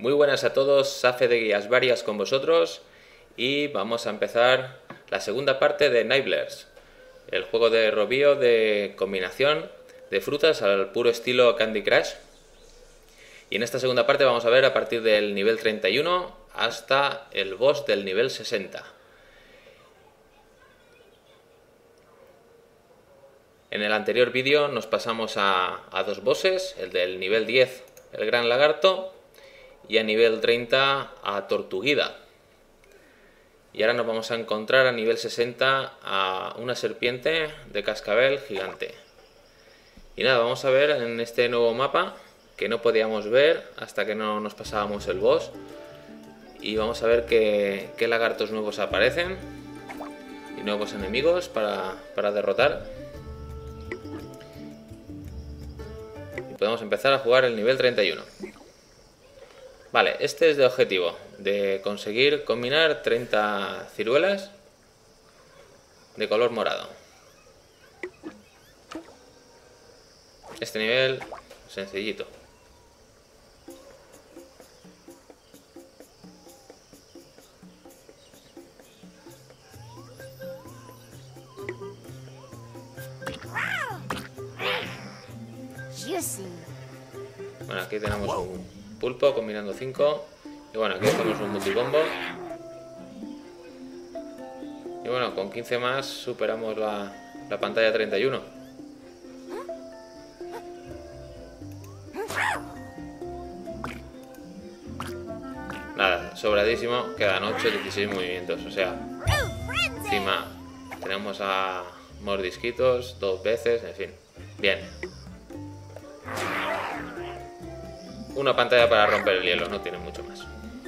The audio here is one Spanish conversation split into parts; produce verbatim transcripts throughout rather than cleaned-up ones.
Muy buenas a todos, Safe de Guías Varias con vosotros y vamos a empezar la segunda parte de Nibblers, el juego de robío de combinación de frutas al puro estilo Candy Crush. Y en esta segunda parte vamos a ver a partir del nivel treinta y uno hasta el boss del nivel sesenta. En el anterior vídeo nos pasamos a, a dos bosses, el del nivel diez, el gran lagarto, y a nivel treinta a Tortuguida. Y ahora nos vamos a encontrar a nivel sesenta a una serpiente de cascabel gigante. Y nada, vamos a ver en este nuevo mapa, que no podíamos ver hasta que no nos pasábamos el boss. Y vamos a ver qué, qué lagartos nuevos aparecen y nuevos enemigos para, para derrotar. Y podemos empezar a jugar el nivel treinta y uno. Vale, este es de objetivo, de conseguir combinar treinta ciruelas de color morado. Este nivel, sencillito. Bueno, aquí tenemos un pulpo combinando cinco. Y bueno, aquí hacemos un multicombo. Y bueno, con quince más superamos la, la pantalla treinta y uno. Nada, sobradísimo. Quedan ocho, dieciséis movimientos. O sea, encima tenemos a mordisquitos dos veces, en fin. Bien. Una pantalla para romper el hielo, no tiene mucho más.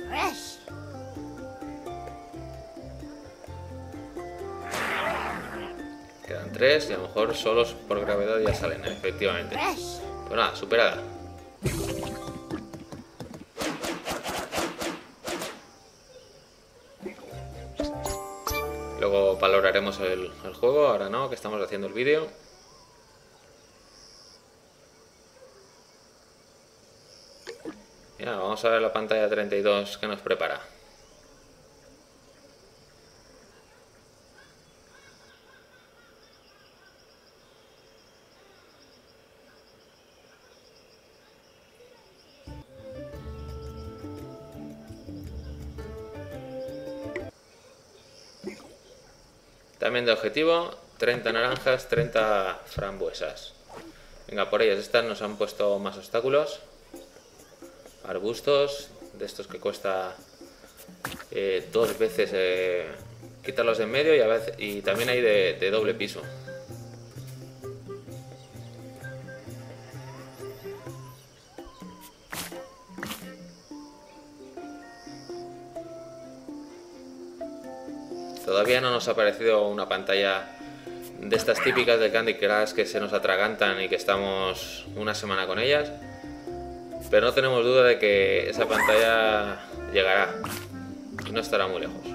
Quedan tres y a lo mejor solos por gravedad ya salen, efectivamente. Pues nada, superada. Luego valoraremos el, el juego, ahora no, que estamos haciendo el vídeo. Ya, vamos a ver la pantalla treinta y dos que nos prepara. También de objetivo, treinta naranjas, treinta frambuesas. Venga, por ellas, estas nos han puesto más obstáculos. Arbustos, de estos que cuesta eh, dos veces eh, quitarlos de en medio y, a veces, y también hay de, de doble piso. Todavía no nos ha aparecido una pantalla de estas típicas de Candy Crush que se nos atragantan y que estamos una semana con ellas. Pero no tenemos duda de que esa pantalla llegará y no estará muy lejos.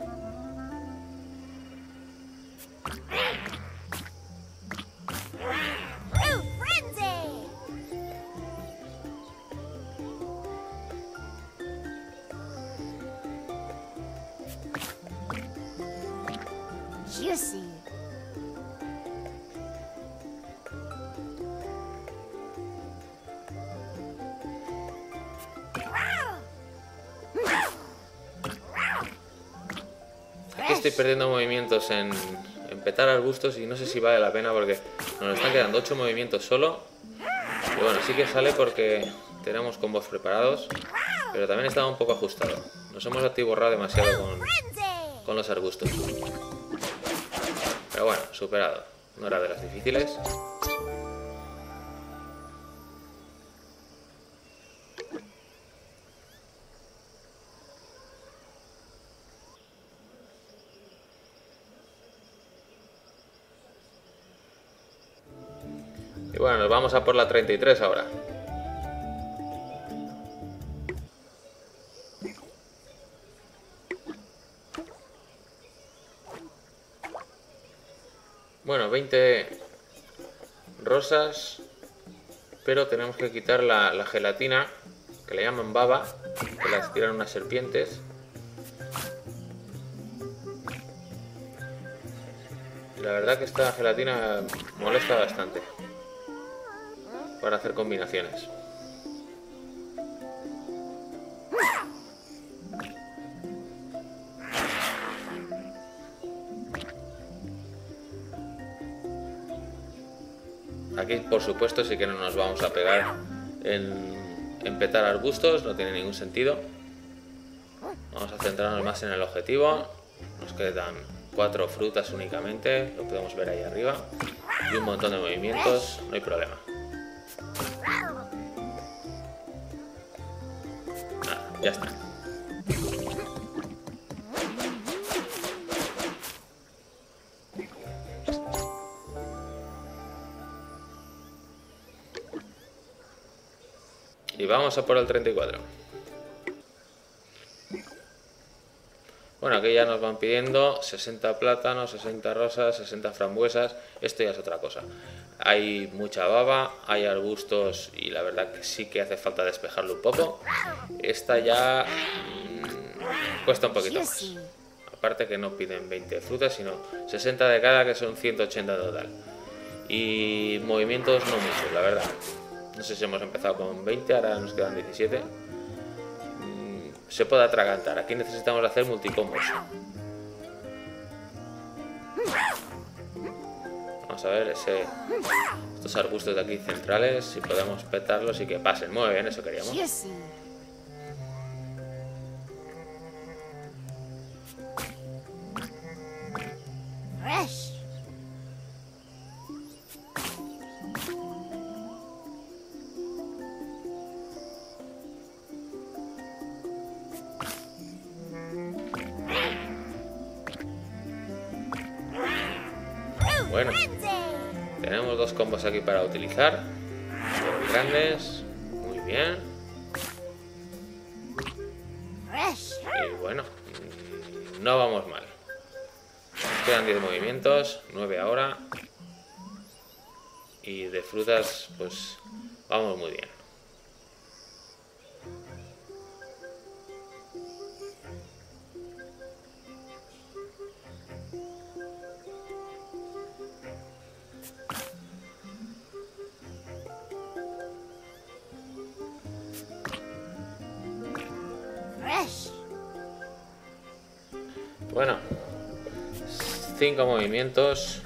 Aquí estoy perdiendo movimientos en, en petar arbustos y no sé si vale la pena porque nos están quedando ocho movimientos solo. Y bueno, sí que sale porque tenemos combos preparados, pero también está un poco ajustado. Nos hemos atiborrado demasiado con, con los arbustos. Pero bueno, superado. No era de las difíciles. Y bueno, nos vamos a por la treinta y tres ahora. Bueno, veinte rosas, pero tenemos que quitar la, la gelatina que le llaman baba, que las tiran unas serpientes. Y la verdad que esta gelatina molesta bastante para hacer combinaciones. Aquí, por supuesto, sí que no nos vamos a pegar en, en petar arbustos, no tiene ningún sentido. Vamos a centrarnos más en el objetivo. Nos quedan cuatro frutas únicamente, lo podemos ver ahí arriba. Y un montón de movimientos, no hay problema. Nada, ya está. Y vamos a por el treinta y cuatro. Bueno, aquí ya nos van pidiendo sesenta plátanos, sesenta rosas, sesenta frambuesas. Esto ya es otra cosa. Hay mucha baba, hay arbustos y la verdad que sí que hace falta despejarlo un poco. Esta ya mmm, cuesta un poquito más. Aparte que no piden veinte frutas, sino sesenta de cada, que son ciento ochenta total. Y movimientos no muchos, la verdad. No sé si hemos empezado con veinte, ahora nos quedan diecisiete. Se puede atragantar. Aquí necesitamos hacer multicombos. Vamos a ver ese, estos arbustos de aquí centrales, si podemos petarlos y que pasen. Muy bien, eso queríamos. Bueno, tenemos dos combos aquí para utilizar. Muy grandes, muy bien. Y bueno, no vamos mal. Nos quedan diez movimientos, nueve ahora. Y de frutas, pues vamos muy bien. Bueno, cinco movimientos.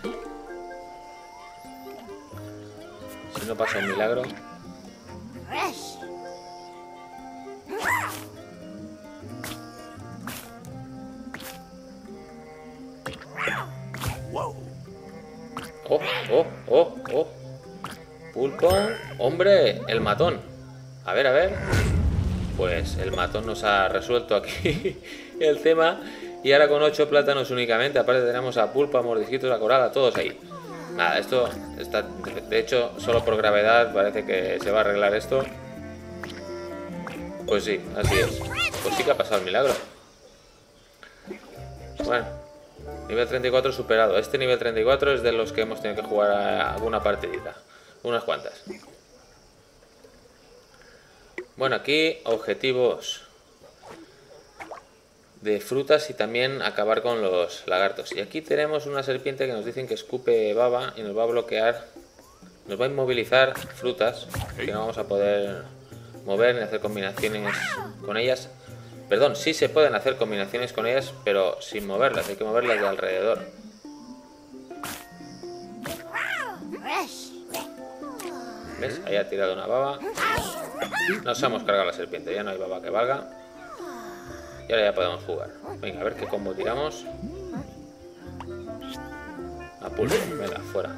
Si no pasa un milagro. Oh, oh, oh, oh. Pulpo. Hombre, el matón. A ver, a ver. Pues el matón nos ha resuelto aquí el tema. Y ahora con ocho plátanos únicamente. Aparte tenemos a Pulpo, a Mordisquitos, a Coral, a todos ahí. Nada, esto está... De hecho, solo por gravedad parece que se va a arreglar esto. Pues sí, así es. Pues sí que ha pasado el milagro. Bueno, nivel treinta y cuatro superado. Este nivel treinta y cuatro es de los que hemos tenido que jugar a alguna partidita. Unas cuantas. Bueno, aquí objetivos de frutas y también acabar con los lagartos. Y aquí tenemos una serpiente que nos dicen que escupe baba y nos va a bloquear, nos va a inmovilizar frutas que no vamos a poder mover ni hacer combinaciones con ellas. Perdón, sí se pueden hacer combinaciones con ellas, pero sin moverlas, hay que moverlas de alrededor. ¿Ves? Ahí ha tirado una baba. Nos hemos cargado la serpiente, ya no hay baba que valga. Y ahora ya podemos jugar. Venga, a ver qué combo tiramos. A Pulpo, venga, fuera.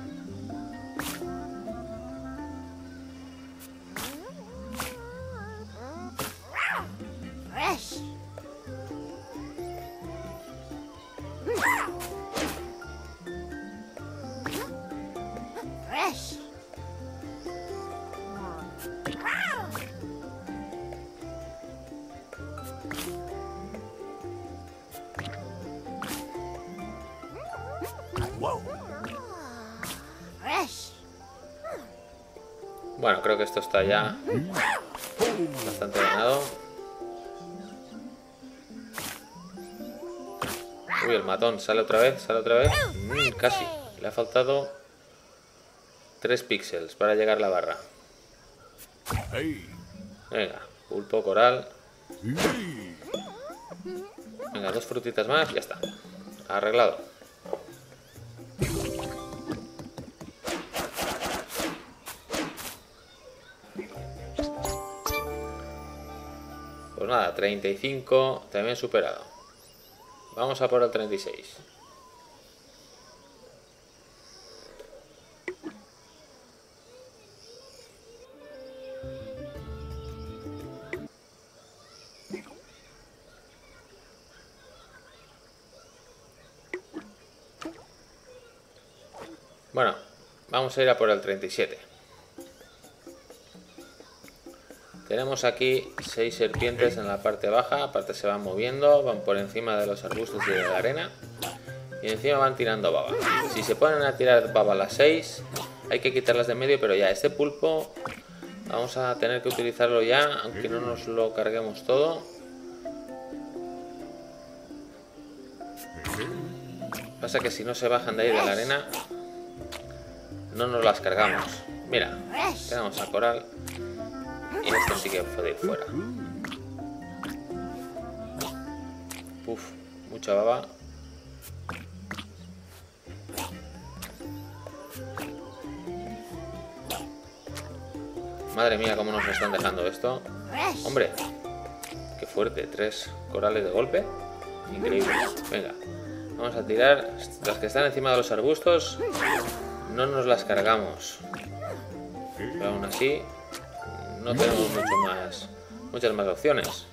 Bueno, creo que esto está ya bastante ganado. Uy, el matón. Sale otra vez, sale otra vez. Mm, casi. Le ha faltado tres píxeles para llegar a la barra. Venga, pulpo, coral. Venga, dos frutitas más, ya está. Arreglado. Pues nada, treinta y cinco, también superado. Vamos a por el treinta y seis. Bueno, vamos a ir a por el treinta y siete. Tenemos aquí seis serpientes en la parte baja, aparte se van moviendo, van por encima de los arbustos y de la arena. Y encima van tirando baba. Si se ponen a tirar baba las seis, hay que quitarlas de medio, pero ya este pulpo vamos a tener que utilizarlo ya, aunque no nos lo carguemos todo. Pasa que si no se bajan de ahí de la arena, no nos las cargamos. Mira, tenemos a coral y este sí que puede ir fuera. Uf, mucha baba. Madre mía, cómo nos están dejando esto. Hombre, qué fuerte, tres corales de golpe. Increíble. Venga, vamos a tirar. Las que están encima de los arbustos no nos las cargamos, pero aún así no tenemos mucho más, muchas más opciones.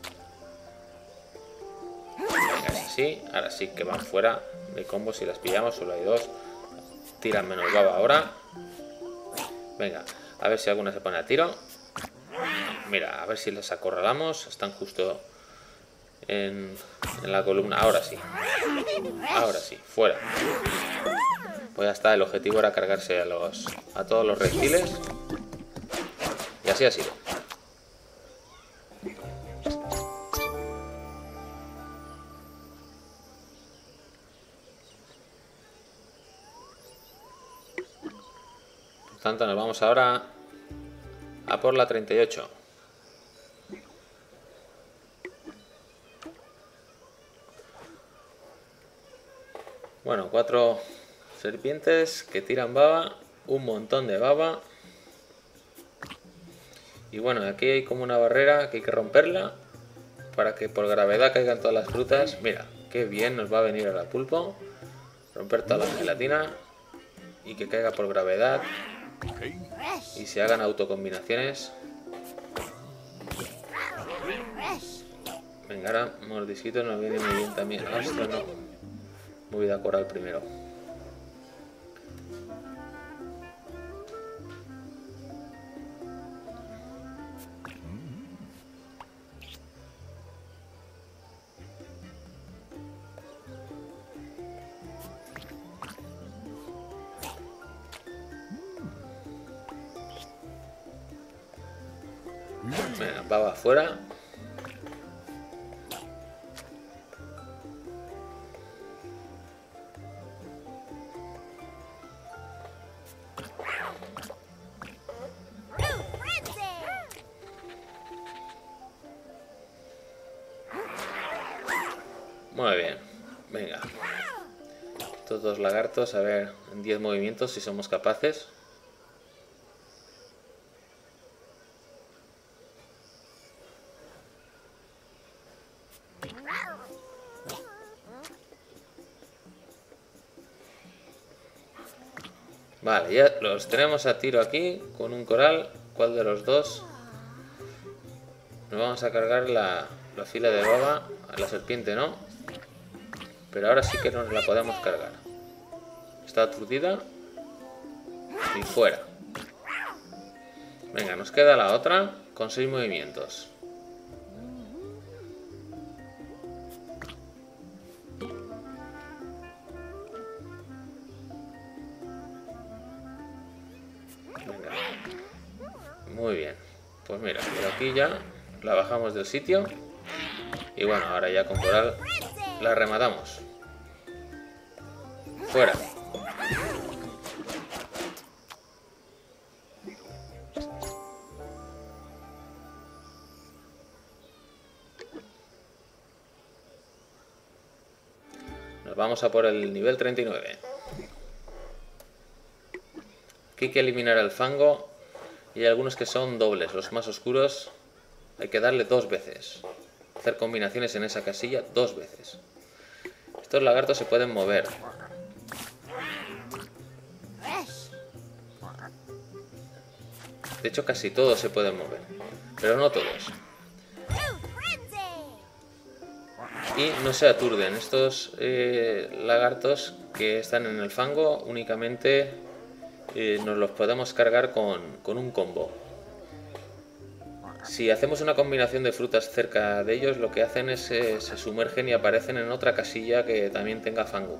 Venga, es así. Ahora sí que van fuera de combo. Si las pillamos, solo hay dos. Tiran menos baba ahora. Venga, a ver si alguna se pone a tiro. Mira, a ver si las acorralamos. Están justo en, en la columna. Ahora sí. Ahora sí, fuera. Pues ya está, el objetivo era cargarse a, los, a todos los reptiles. Y así ha sido. Por tanto, nos vamos ahora a por la treinta y ocho. Bueno, cuatro serpientes que tiran baba, un montón de baba. Y bueno, aquí hay como una barrera que hay que romperla para que por gravedad caigan todas las frutas. Mira, qué bien nos va a venir ahora pulpo. Romper toda la gelatina y que caiga por gravedad y se hagan autocombinaciones. Venga, ahora mordisquito nos viene muy bien también. Ostras, no. Movida coral primero. Venga, baba afuera. Muy bien, venga. Estos dos lagartos, a ver, en diez movimientos si somos capaces. Vale, ya los tenemos a tiro aquí con un coral. ¿Cuál de los dos? Nos vamos a cargar la, la fila de baba. A la serpiente no. Pero ahora sí que nos la podemos cargar. Está aturdida. Y fuera. Venga, nos queda la otra con seis movimientos. Venga. Muy bien. Pues mira, por aquí ya la bajamos del sitio. Y bueno, ahora ya con coral la rematamos. Fuera. Nos vamos a por el nivel treinta y nueve. Aquí hay que eliminar el fango. Y hay algunos que son dobles. Los más oscuros hay que darle dos veces. Hacer combinaciones en esa casilla dos veces. Estos lagartos se pueden mover. De hecho, casi todos se pueden mover, pero no todos. Y no se aturden. Estos eh, lagartos que están en el fango únicamente eh, nos los podemos cargar con, con un combo. Si hacemos una combinación de frutas cerca de ellos, lo que hacen es eh, se sumergen y aparecen en otra casilla que también tenga fango.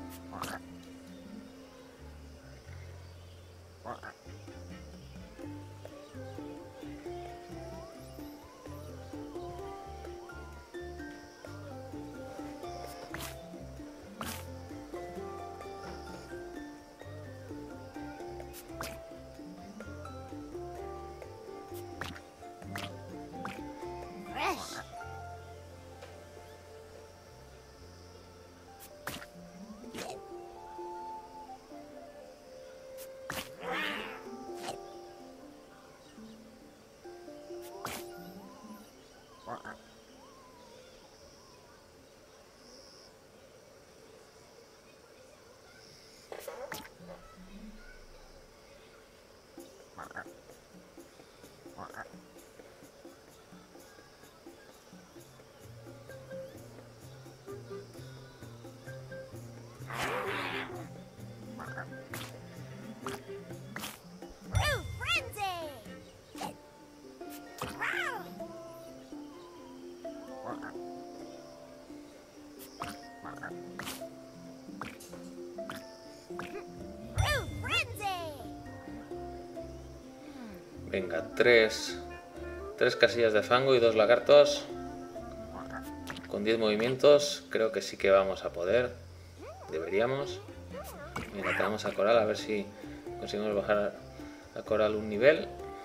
Venga, tres, tres casillas de fango y dos lagartos. Con diez movimientos creo que sí que vamos a poder. Deberíamos. Mira, tenemos a Coral, a ver si conseguimos bajar a Coral un nivel.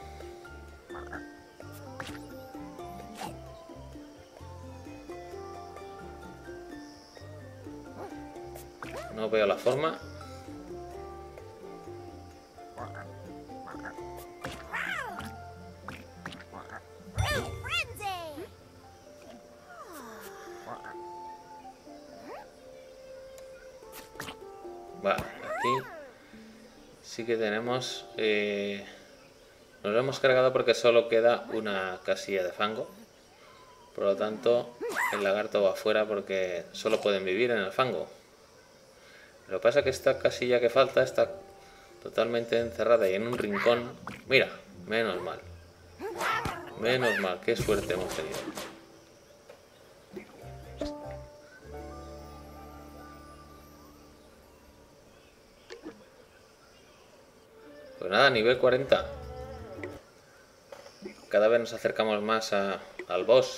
No veo la forma. Vale, aquí sí que tenemos... Eh, nos lo hemos cargado porque solo queda una casilla de fango. Por lo tanto, el lagarto va afuera porque solo pueden vivir en el fango. Lo que pasa es que esta casilla que falta está totalmente encerrada y en un rincón. Mira, menos mal. Menos mal, qué suerte hemos tenido. Pues nada, nivel cuarenta. Cada vez nos acercamos más a, al boss.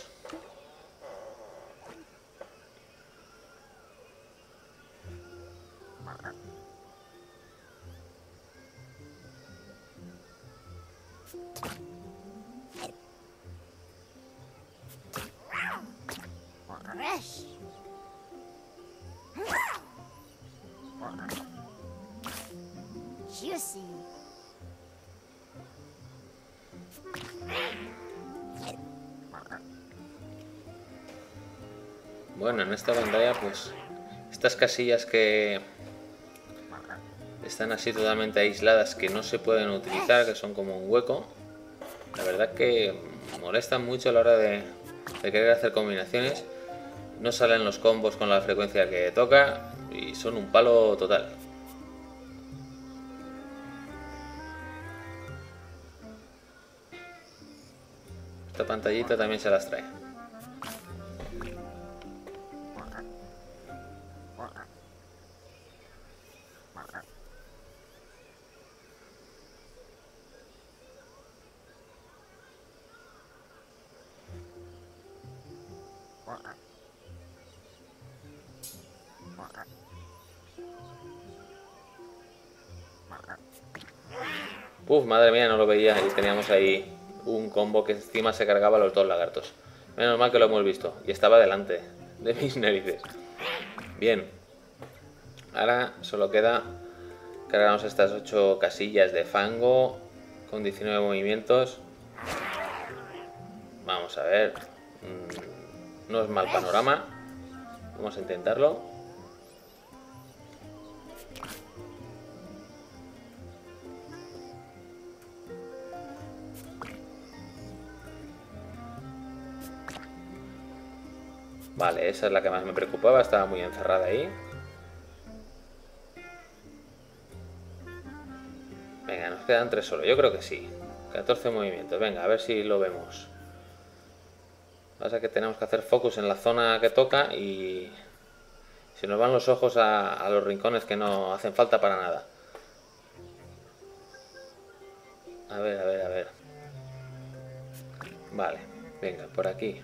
Bueno, en esta pantalla pues estas casillas que están así totalmente aisladas, que no se pueden utilizar, que son como un hueco, la verdad que molestan mucho a la hora de, de querer hacer combinaciones. No salen los combos con la frecuencia que toca y son un palo total. Esta pantallita también se las trae. Uf, madre mía, no lo veía y teníamos ahí un combo que encima se cargaba a los dos lagartos. Menos mal que lo hemos visto y estaba delante de mis narices. Bien. Ahora solo queda cargarnos estas ocho casillas de fango con diecinueve movimientos. Vamos a ver. No es mal panorama. Vamos a intentarlo. Vale, esa es la que más me preocupaba. Estaba muy encerrada ahí. Venga, nos quedan tres solo. Yo creo que sí. catorce movimientos. Venga, a ver si lo vemos. Pasa que tenemos que hacer focus en la zona que toca y se nos van los ojos a, a los rincones que no hacen falta para nada. A ver, a ver, a ver. Vale, venga, por aquí.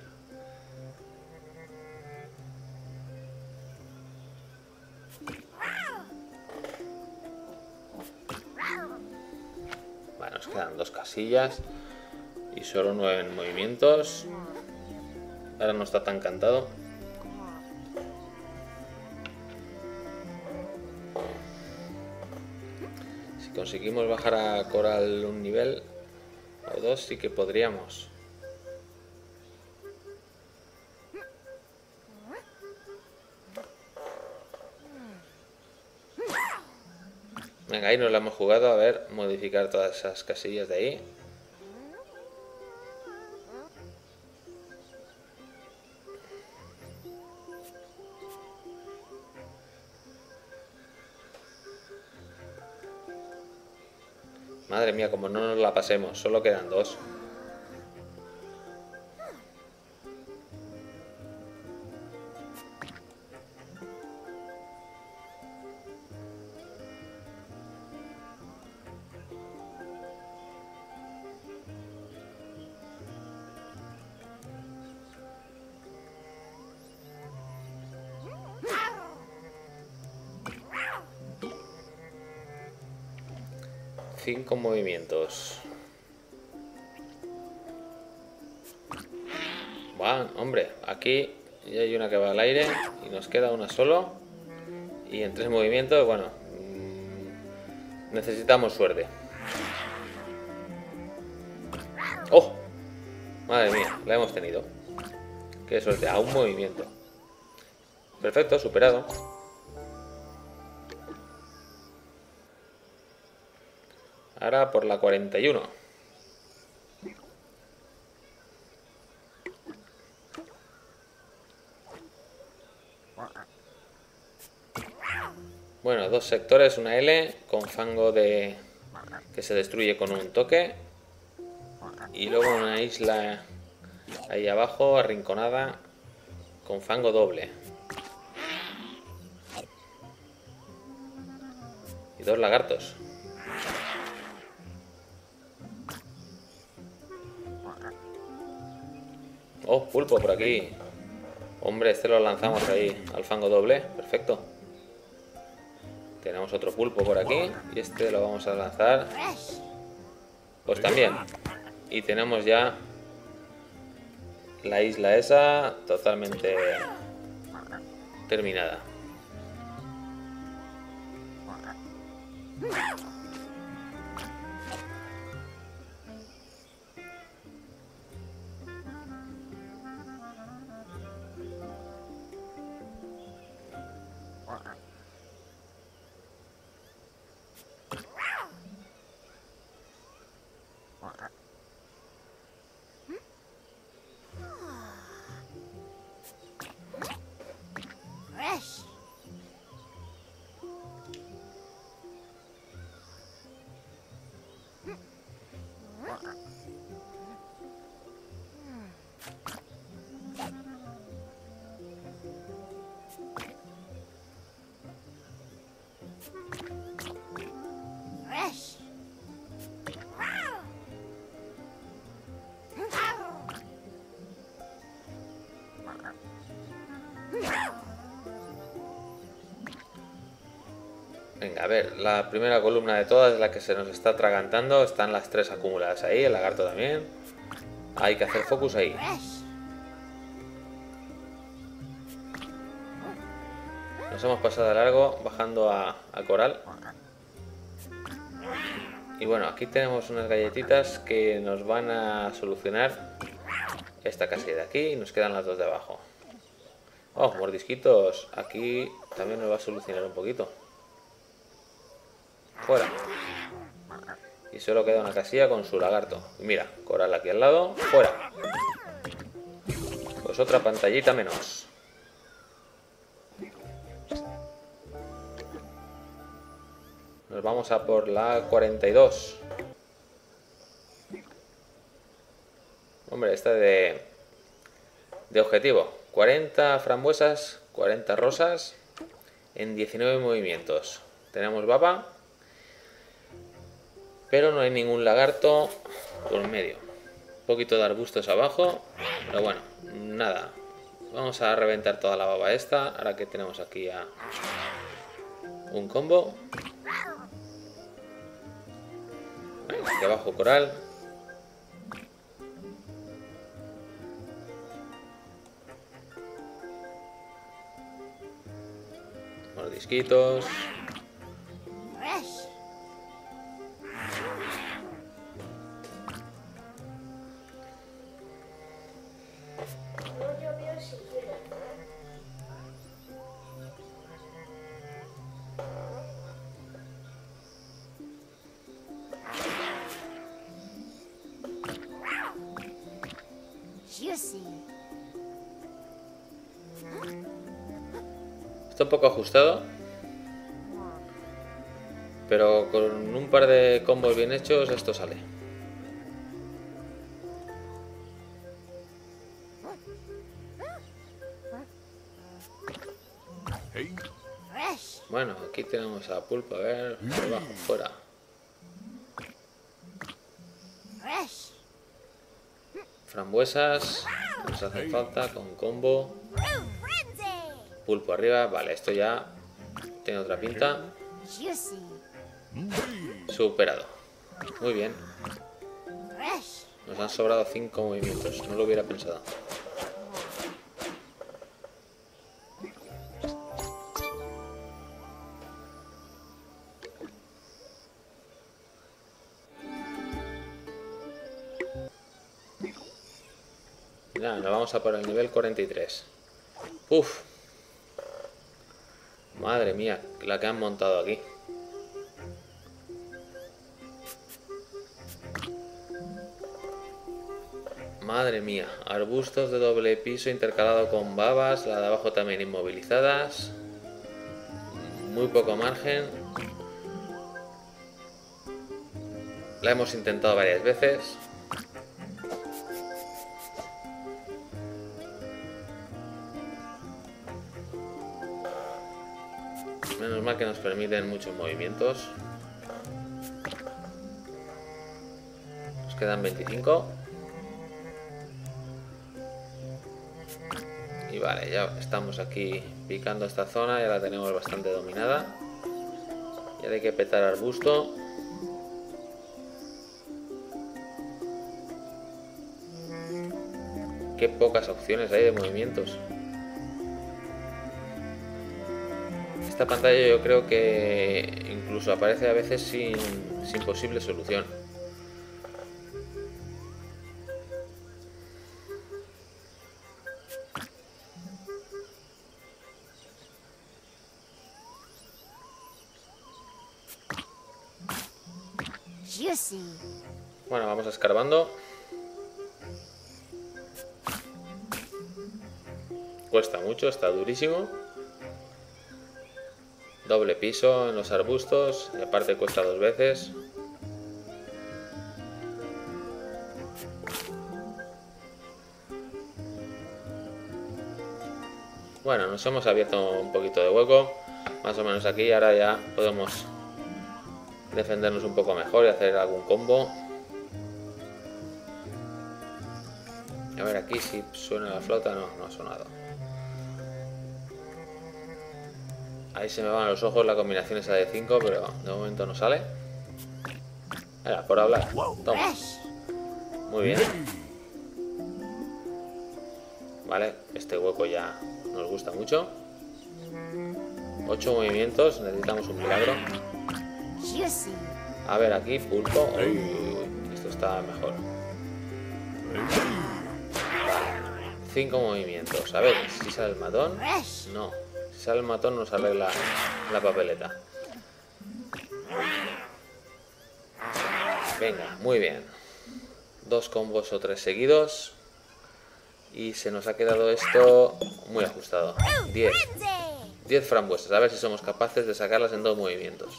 Vale, nos quedan dos casillas y solo nueve movimientos. Ahora no está tan cantado. Si conseguimos bajar a Coral un nivel o dos, sí que podríamos. Venga, ahí nos la hemos jugado. A ver, modificar todas esas casillas de ahí. Madre mía, como no nos la pasemos, solo quedan dos. Cinco movimientos. Bueno, hombre, aquí ya hay una que va al aire y nos queda una solo. Y en tres movimientos, bueno, mmm, necesitamos suerte. ¡Oh! Madre mía, la hemos tenido. Qué suerte, a un movimiento. Perfecto, superado. Ahora por la cuarenta y uno. Bueno, dos sectores, una L con fango de que se destruye con un toque. Y luego una isla ahí abajo, arrinconada, con fango doble. Y dos lagartos. Oh, pulpo por aquí. Hombre, este lo lanzamos ahí al fango doble. Perfecto. Tenemos otro pulpo por aquí. Y este lo vamos a lanzar. Pues también. Y tenemos ya la isla esa totalmente terminada. Venga, a ver, la primera columna de todas es la que se nos está atragantando. Están las tres acumuladas ahí, el lagarto también. Hay que hacer focus ahí. Nos hemos pasado de largo bajando a, a coral. Y bueno, aquí tenemos unas galletitas que nos van a solucionar esta casilla de aquí y nos quedan las dos de abajo. Oh, mordisquitos, aquí también nos va a solucionar un poquito. Fuera. Y solo queda una casilla con su lagarto. Y mira, coral aquí al lado. Fuera. Pues otra pantallita menos. Nos vamos a por la cuarenta y dos. Hombre, esta de, de objetivo. cuarenta frambuesas, cuarenta rosas en diecinueve movimientos. Tenemos baba, pero no hay ningún lagarto por medio. Un poquito de arbustos abajo, pero bueno, nada. Vamos a reventar toda la baba esta. Ahora que tenemos aquí ya un combo. Aquí abajo coral. Mordisquitos. Está un poco ajustado, pero con un par de combos bien hechos esto sale. Bueno, aquí tenemos a Pulpo, a ver, por abajo, fuera. Frambuesas, nos hace falta con combo. Pulpo arriba, vale, esto ya tiene otra pinta. Superado. Muy bien. Nos han sobrado cinco movimientos, no lo hubiera pensado. Nada, nos vamos a por el nivel cuarenta y tres. Uf. Madre mía, la que han montado aquí. Madre mía, arbustos de doble piso intercalado con babas, la de abajo también inmovilizadas. Muy poco margen. La hemos intentado varias veces. Menos mal que nos permiten muchos movimientos. Nos quedan veinticinco. Y vale, ya estamos aquí picando esta zona, ya la tenemos bastante dominada. Y ahora hay que petar arbusto. Qué pocas opciones hay de movimientos. Esta pantalla yo creo que incluso aparece a veces sin, sin posible solución. Bueno, vamos escarbando. Cuesta mucho, está durísimo. Doble piso en los arbustos y aparte cuesta dos veces. Bueno, nos hemos abierto un poquito de hueco, más o menos aquí. Ahora ya podemos defendernos un poco mejor y hacer algún combo. A ver aquí si suena la flauta. No, no ha sonado. Ahí se me van a los ojos la combinación esa de cinco, pero de momento no sale. Venga, por hablar. Toma. Muy bien. Vale, este hueco ya nos gusta mucho. Ocho movimientos, necesitamos un milagro. A ver, aquí, pulpo. Uy, uy, uy, esto está mejor. Vale, cinco movimientos. A ver, si sale el matón. No, si sale el matón nos sale la, la papeleta. Venga, muy bien. Dos combos o tres seguidos. Y se nos ha quedado esto muy ajustado. diez. diez frambuesas. A ver si somos capaces de sacarlas en dos movimientos.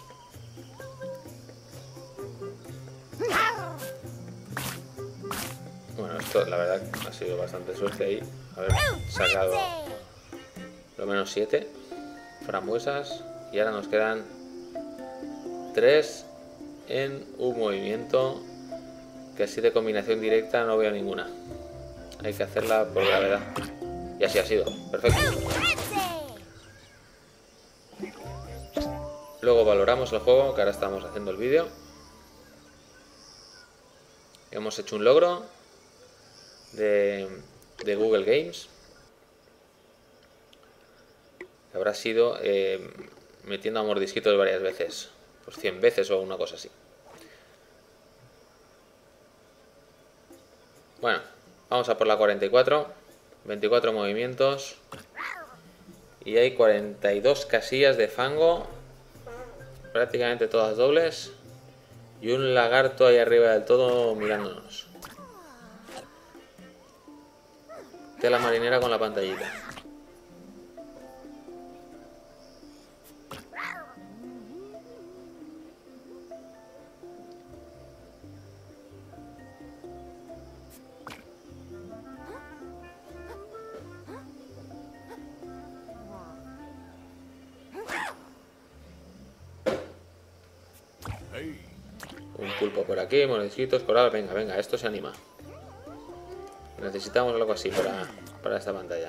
Bueno, esto la verdad ha sido bastante suerte ahí. Haber sacado lo menos siete frambuesas. Y ahora nos quedan tres en un movimiento. Que así de combinación directa no veo ninguna. Hay que hacerla por gravedad. Y así ha sido. Perfecto. Luego valoramos el juego, que ahora estamos haciendo el vídeo. Hemos hecho un logro de, de Google Games. Que habrá sido eh, metiendo a mordisquitos varias veces. Pues cien veces o una cosa así. Bueno, vamos a por la cuarenta y cuatro. veinticuatro movimientos. Y hay cuarenta y dos casillas de fango. Prácticamente todas dobles. Y un lagarto ahí arriba del todo mirándonos. Tela marinera con la pantallita. Un pulpo por aquí, mordisquitos, coral. Venga, venga, esto se anima. Necesitamos algo así para, para esta pantalla.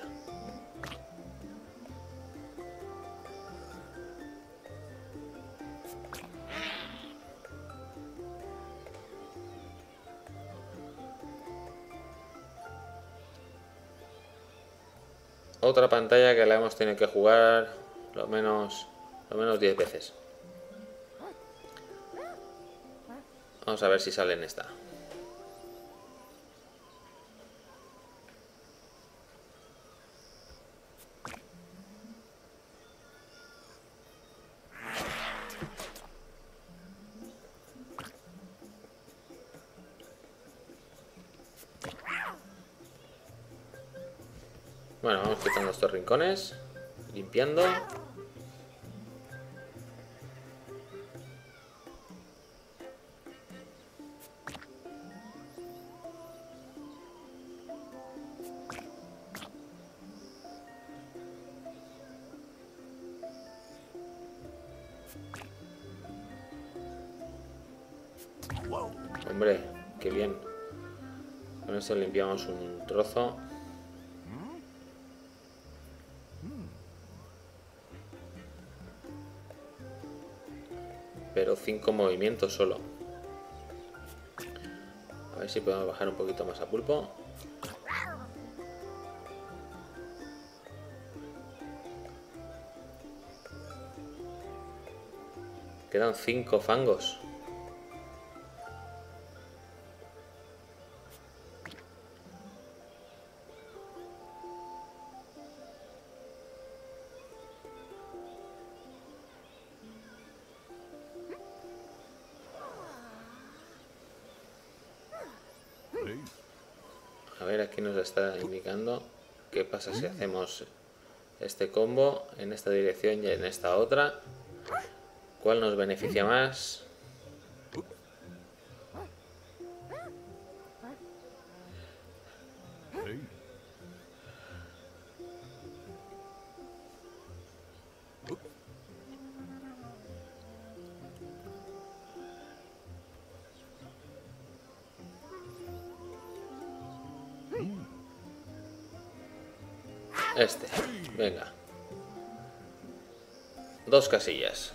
Otra pantalla que la hemos tenido que jugar lo menos, lo menos diez veces. Vamos a ver si sale en esta. Bueno, vamos quitando estos rincones, limpiando. Hombre, qué bien. Con esto limpiamos un trozo. Pero cinco movimientos solo. A ver si podemos bajar un poquito más a pulpo. Quedan cinco fangos. A ver, aquí nos está indicando qué pasa si hacemos este combo en esta dirección y en esta otra. ¿Cuál nos beneficia más? Este, venga. dos casillas.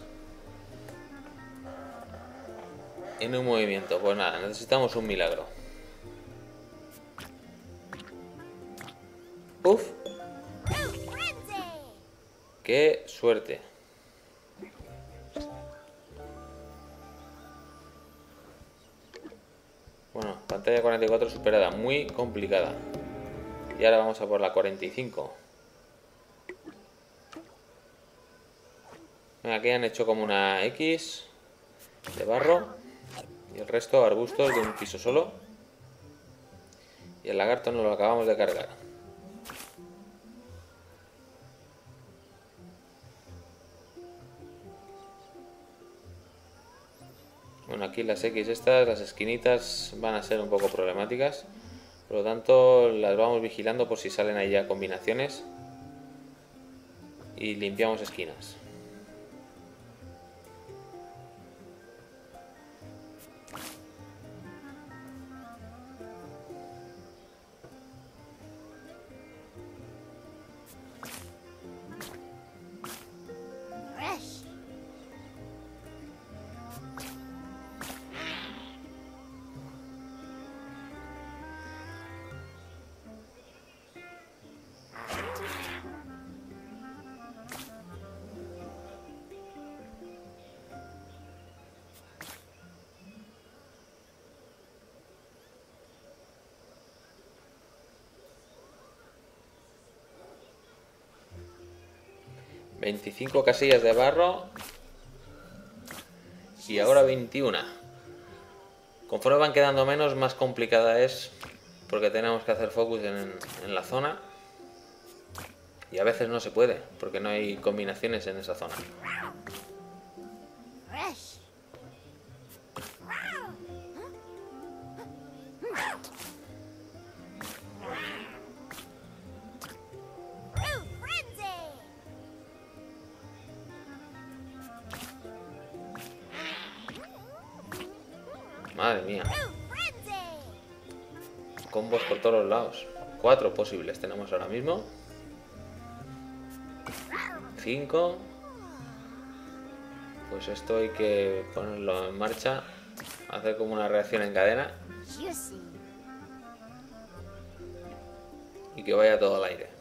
En un movimiento, pues nada, necesitamos un milagro. ¡Uf! ¡Qué suerte! Bueno, pantalla cuarenta y cuatro superada, muy complicada. Y ahora vamos a por la cuarenta y cinco. Aquí han hecho como una X de barro y el resto arbustos de un piso solo. Y el lagarto nos lo acabamos de cargar. Bueno, aquí las X estas, las esquinitas van a ser un poco problemáticas. Por lo tanto, las vamos vigilando por si salen ahí ya combinaciones. Y limpiamos esquinas. veinticinco casillas de barro y ahora veintiuna. Conforme van quedando menos, más complicada es porque tenemos que hacer focus en, en la zona y a veces no se puede porque no hay combinaciones en esa zona. Madre mía. Combos por todos los lados. Cuatro posibles tenemos ahora mismo. Cinco. Pues esto hay que ponerlo en marcha. Hacer como una reacción en cadena. Y que vaya todo al aire.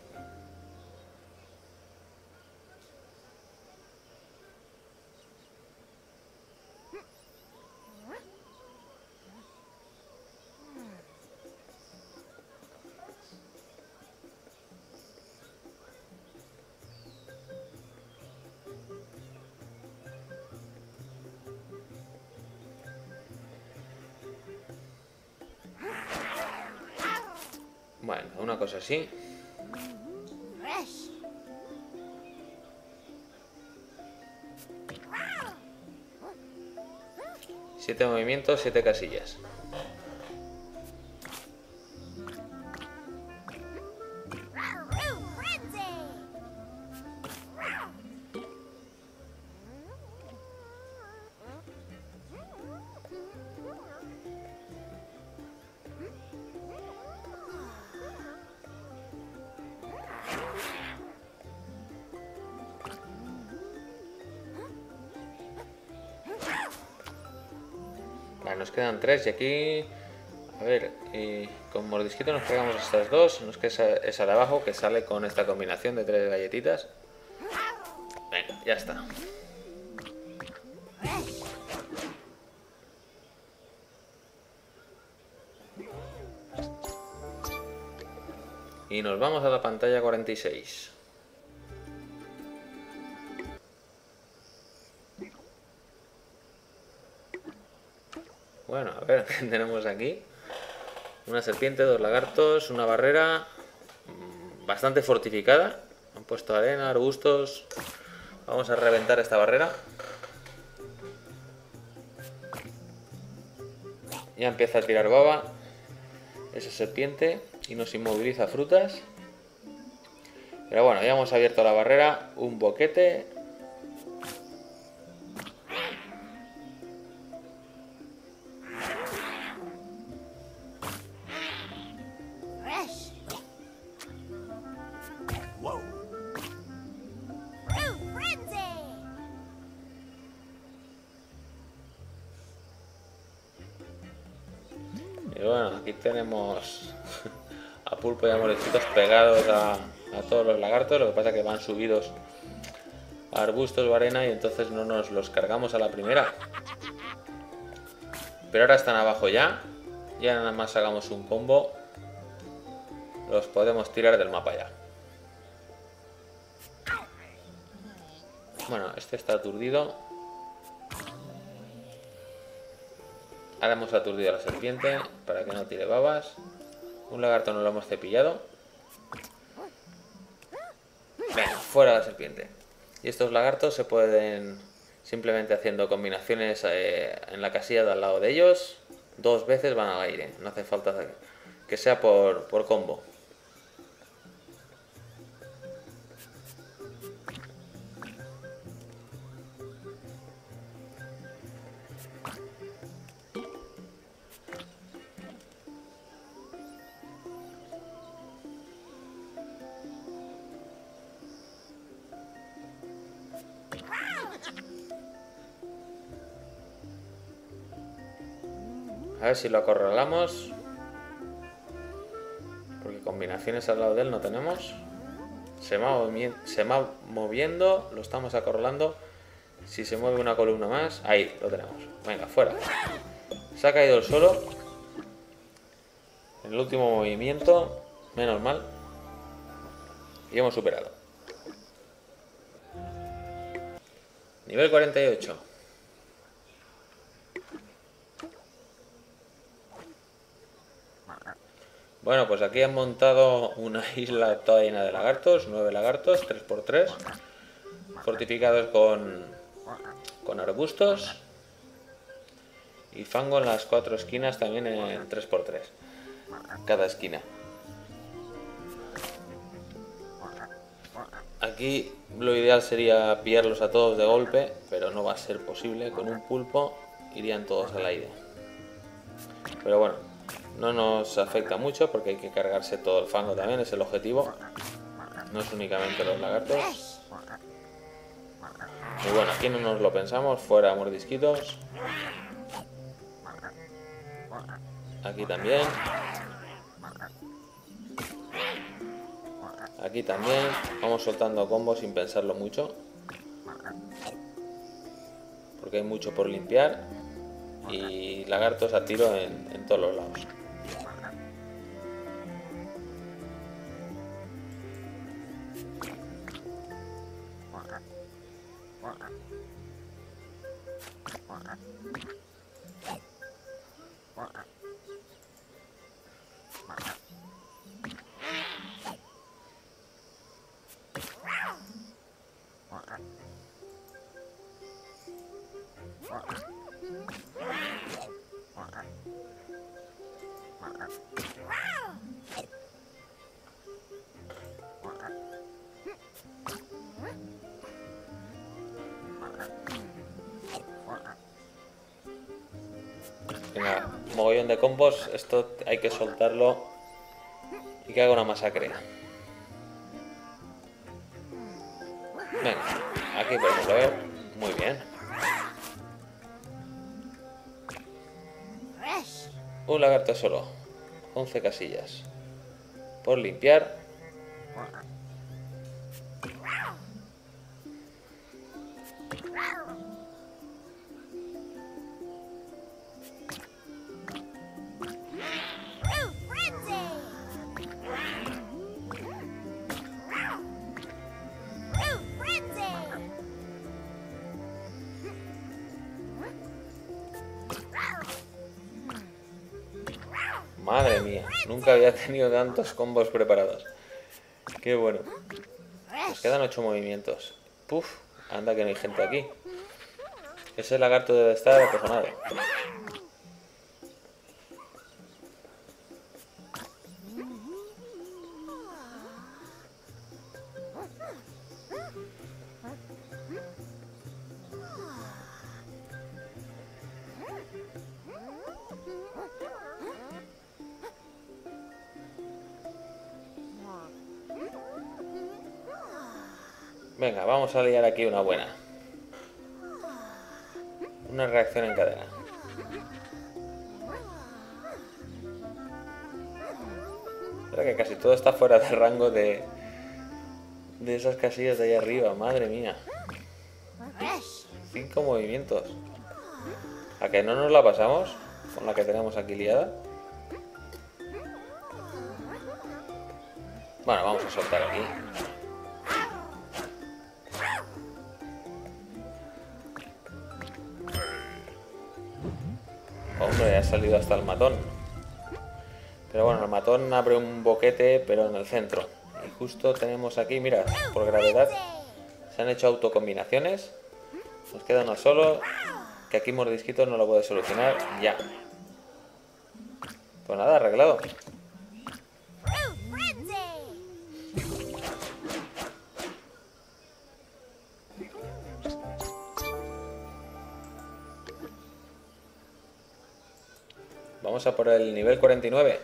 Bueno, una cosa así. Siete movimientos, siete casillas. Vale, nos quedan tres y aquí... A ver, y con mordisquito nos pegamos estas dos. No es que esa, esa de abajo que sale con esta combinación de tres galletitas. Venga, ya está. Y nos vamos a la pantalla cuarenta y seis. Bueno, a ver, ¿qué tenemos aquí? Una serpiente, dos lagartos, una barrera bastante fortificada. Han puesto arena, arbustos. Vamos a reventar esta barrera. Ya empieza a tirar baba esa serpiente y nos inmoviliza frutas. Pero bueno, ya hemos abierto la barrera, un boquete. aquí tenemos a Pulpo y a Molechitos pegados a, a todos los lagartos. Lo que pasa es que van subidos a arbustos o arena y entonces no nos los cargamos a la primera. Pero ahora están abajo ya. Ya nada más hagamos un combo, los podemos tirar del mapa ya. Bueno, este está aturdido. Ahora hemos aturdido a la serpiente para que no tire babas. Un lagarto no lo hemos cepillado. Venga, fuera la serpiente. Y estos lagartos se pueden, simplemente haciendo combinaciones eh, en la casilla de al lado de ellos, dos veces van al aire. No hace falta que sea por, por combo. A ver si lo acorralamos. Porque combinaciones al lado de él no tenemos. Se va, se va moviendo. Lo estamos acorralando. Si se mueve una columna más. Ahí, lo tenemos. Venga, fuera. Se ha caído el suelo. En el último movimiento. Menos mal. Y hemos superado. Nivel cuarenta y ocho. Bueno, pues aquí han montado una isla toda llena de lagartos, nueve lagartos, tres por tres, fortificados con, con arbustos y fango en las cuatro esquinas también en tres por tres, cada esquina. Aquí lo ideal sería pillarlos a todos de golpe, pero no va a ser posible. Con un pulpo irían todos al aire. Pero bueno, no nos afecta mucho porque hay que cargarse todo el fango también, es el objetivo. No es únicamente los lagartos. Y bueno, aquí no nos lo pensamos, fuera mordisquitos. Aquí también. Aquí también. Vamos soltando combos sin pensarlo mucho. Porque hay mucho por limpiar. Y lagartos a tiro en, en todos los lados. Venga, mogollón de combos, esto hay que soltarlo y que haga una masacre. Venga, aquí podemos ver, muy bien. Un lagarto solo, once casillas. Por limpiar. Madre mía, nunca había tenido tantos combos preparados. Qué bueno. Nos quedan ocho movimientos. Puf, anda que no hay gente aquí. Ese lagarto debe estar acojonado. Venga, vamos a liar aquí una buena. Una reacción en cadena. Ostras, que casi todo está fuera de rango de, de esas casillas de ahí arriba. Madre mía. Cinco movimientos. ¿A que no nos la pasamos con la que tenemos aquí liada? Bueno, vamos a soltar aquí. Hombre, ha salido hasta el matón. Pero bueno, el matón abre un boquete, pero en el centro. Y justo tenemos aquí, mira, por gravedad se han hecho autocombinaciones. Nos queda uno solo, que aquí Mordisquito no lo puede solucionar ya. Pues nada, arreglado. Vamos a por el nivel cuarenta y nueve.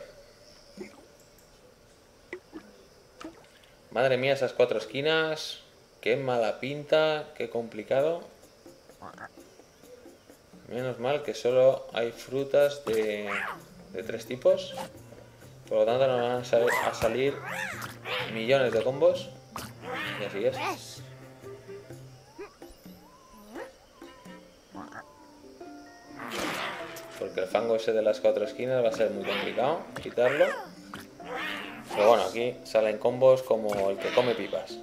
Madre mía, esas cuatro esquinas. Qué mala pinta, qué complicado. Menos mal que solo hay frutas de, de tres tipos. Por lo tanto nos van a, sal a salir millones de combos. Y así es. Porque el fango ese de las cuatro esquinas va a ser muy complicado quitarlo. Pero bueno, aquí salen combos como el que come pipas.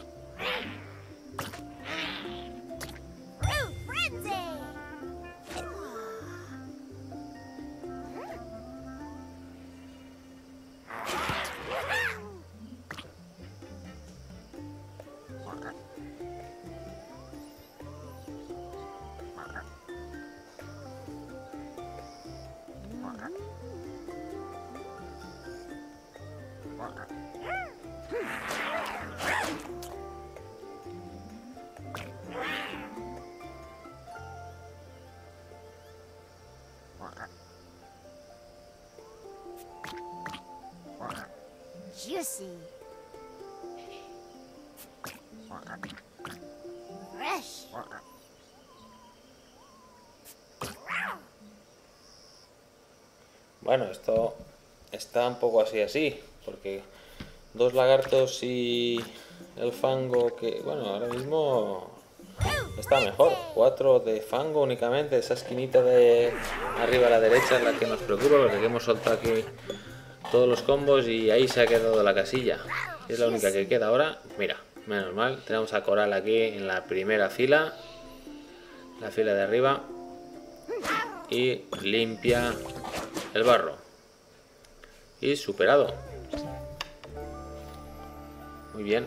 Juicy. Fresh. Bueno, esto está un poco así así, porque dos lagartos y el fango que, bueno, ahora mismo está mejor. Cuatro de fango únicamente, esa esquinita de arriba a la derecha es la que nos preocupa, porque hemos soltado aquí todos los combos y ahí se ha quedado la casilla. Es la única que queda ahora. Mira, menos mal, tenemos a Coral aquí en la primera fila, la fila de arriba, y limpia el barro. Y superado. Muy bien.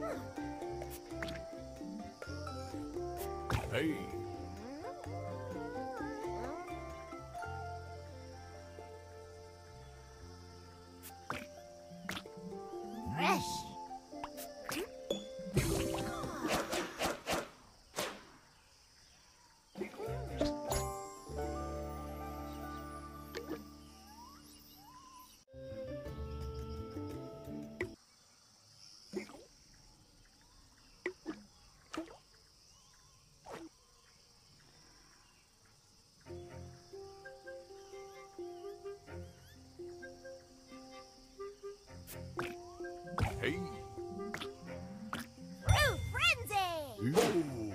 Hey. Fresh. Hey. Fruit frenzy. Ooh.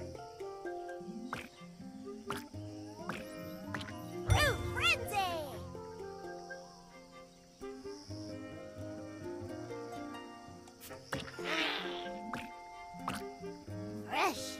Fruit frenzy. Fresh.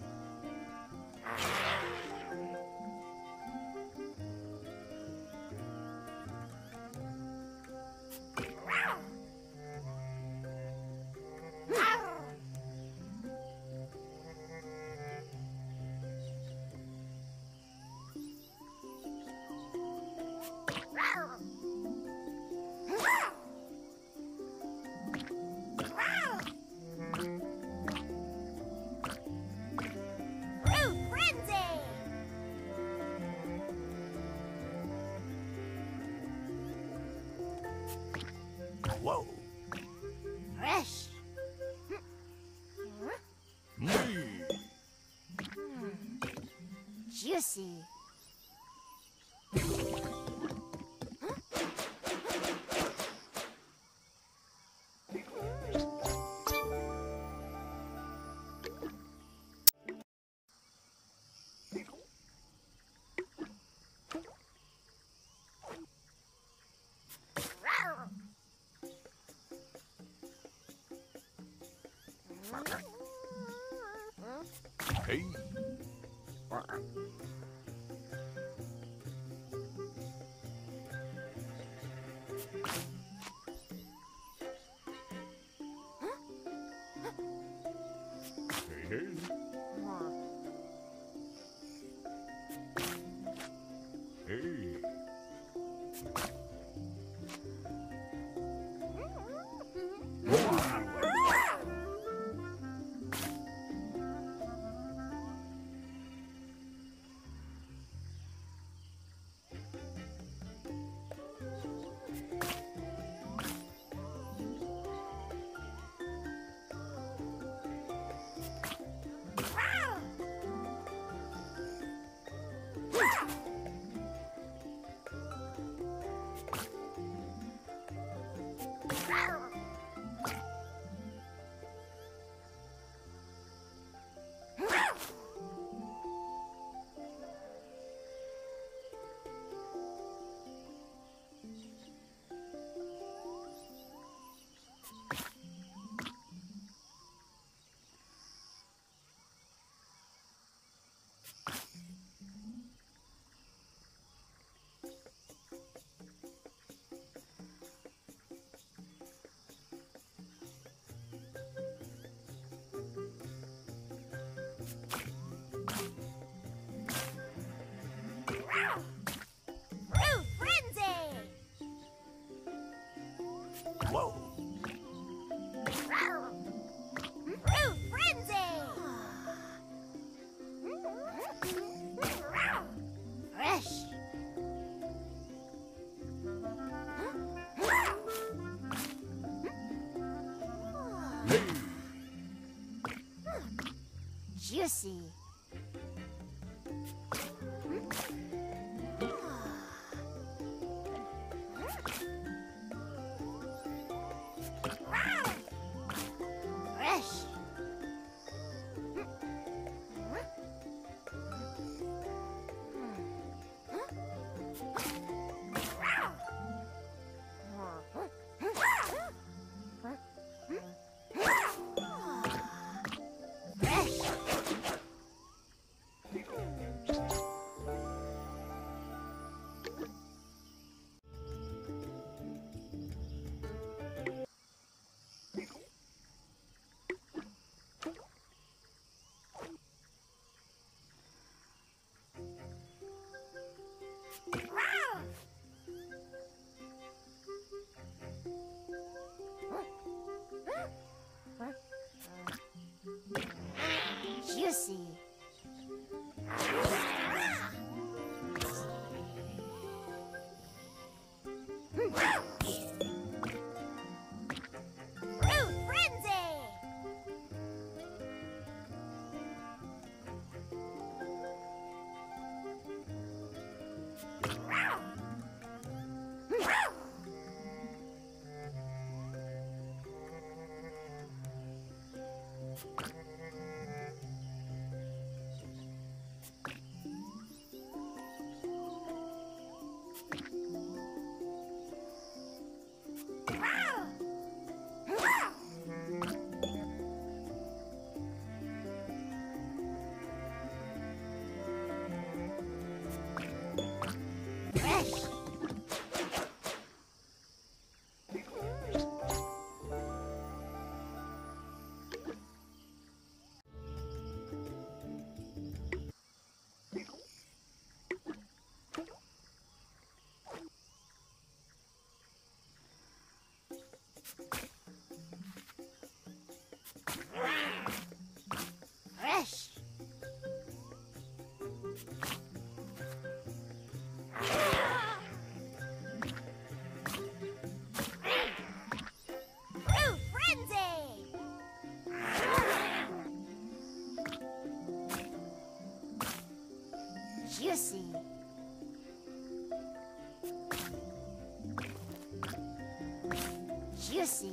Fruit frenzy. Whoa. Fresh. Me. Juicy. Hey. Hey, hey. Hey. Fruit frenzy. Whoa. Fruit frenzy. Fresh. Hey. Juicy. Fresh. Fresh. Fresh. Fresh. Fruit frenzy. Juicy. Juicy.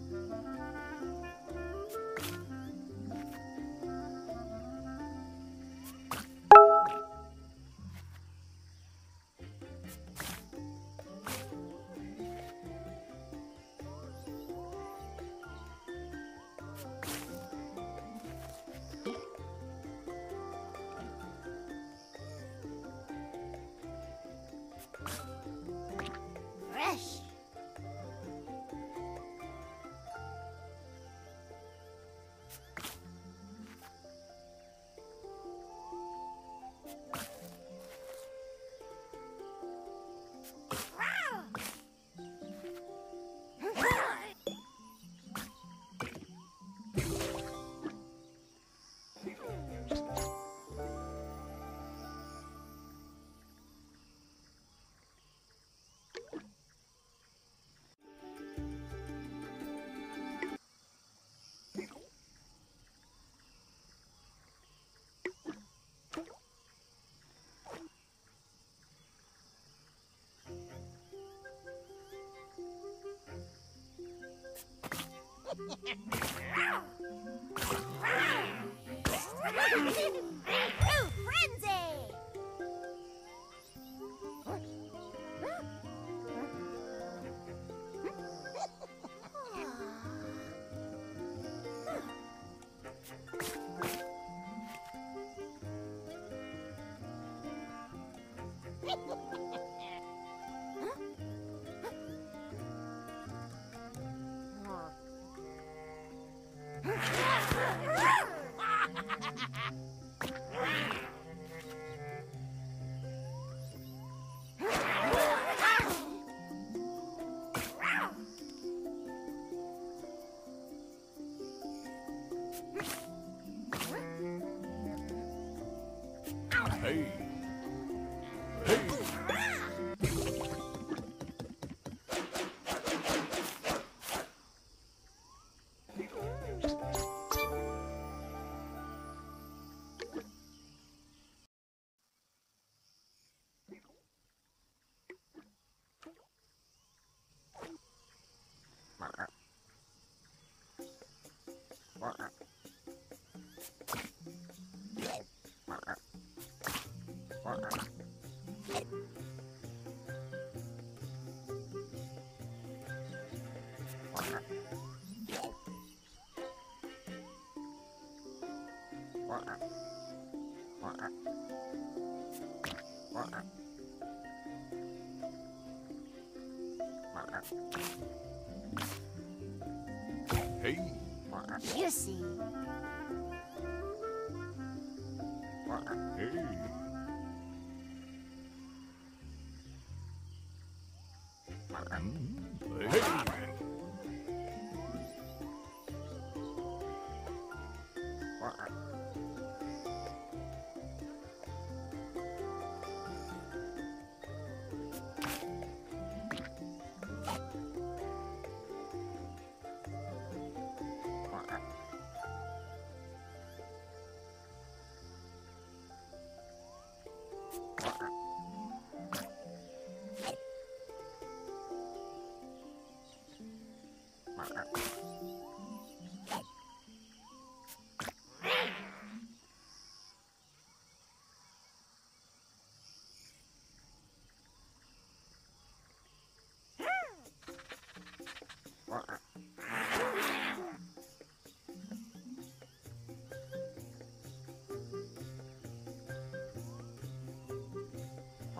Fresh. Fruit frenzy. Hey. Hey. Hey. Juicy. Hey. Mm, hey.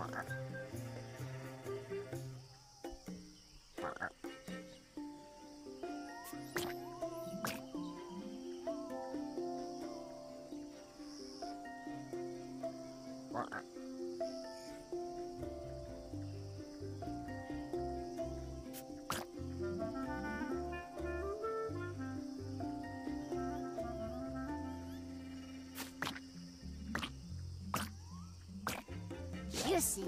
Juicy.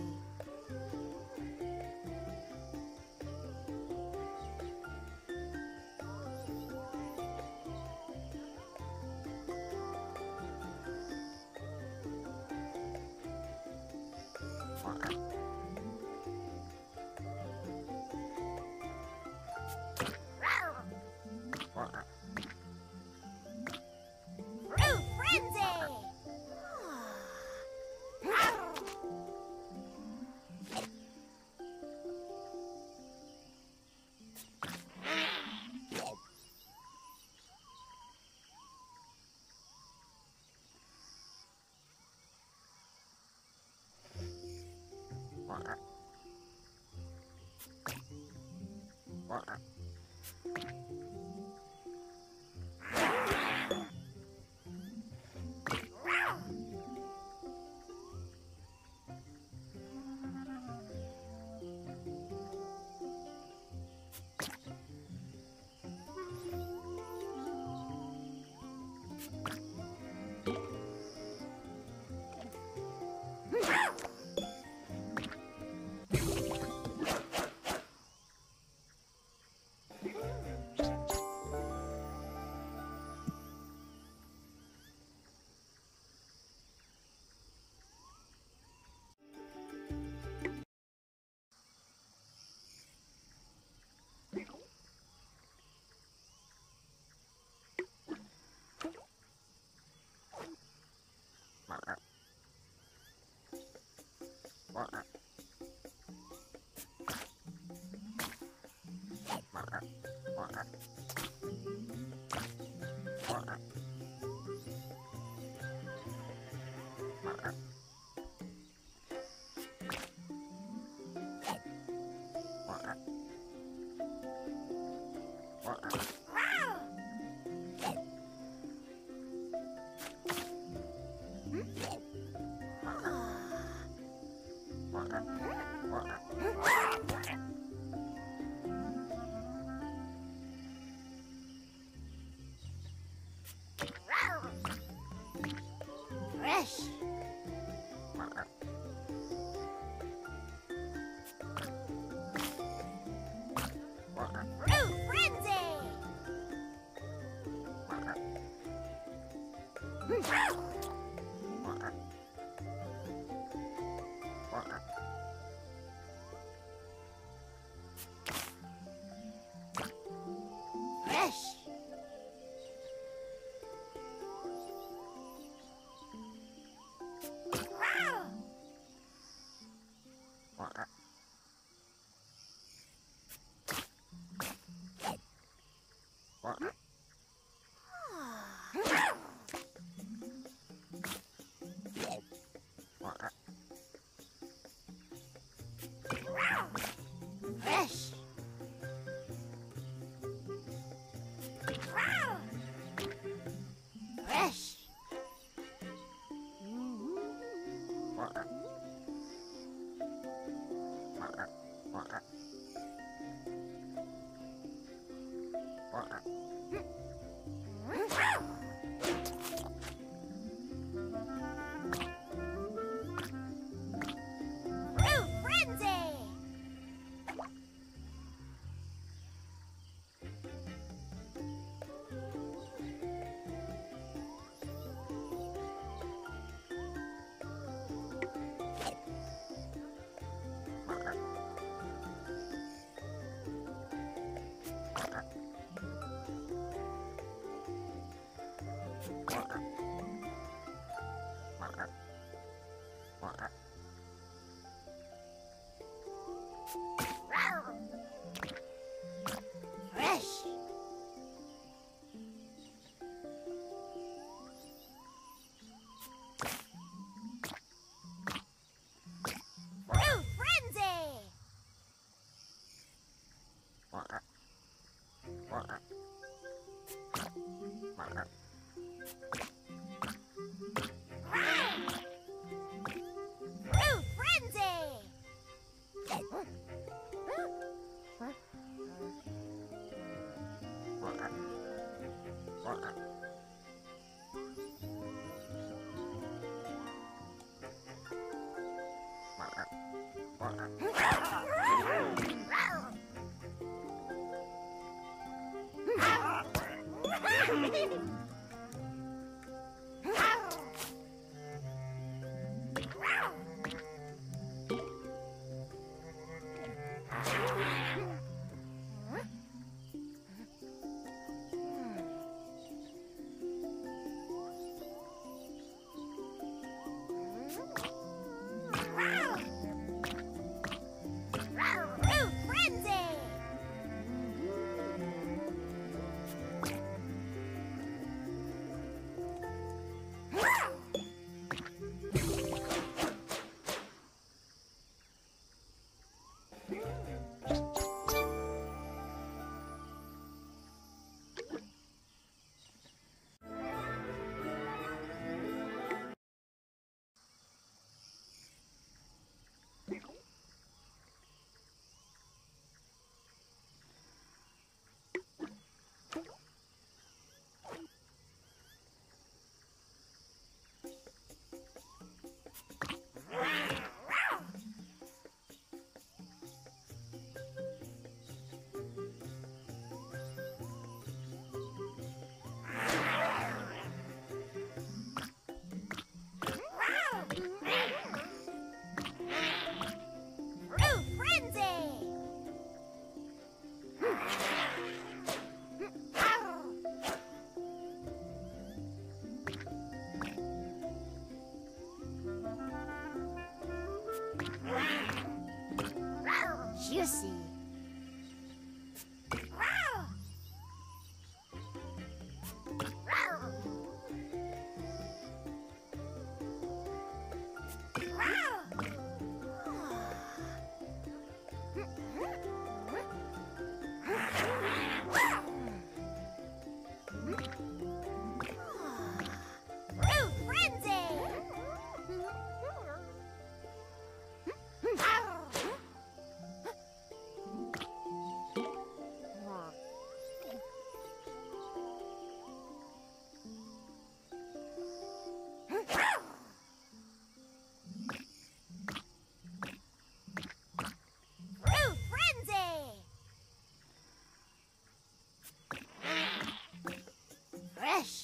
Fruit frenzy! Fresh. Fruit frenzy! Fresh. Fresh. Fresh. Fruit frenzy! Fresh. True frenzy! True frenzy! True frenzy! Juicy! True frenzy! True frenzy! Fresh!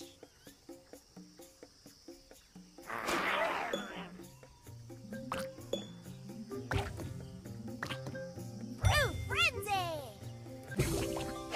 True frenzy!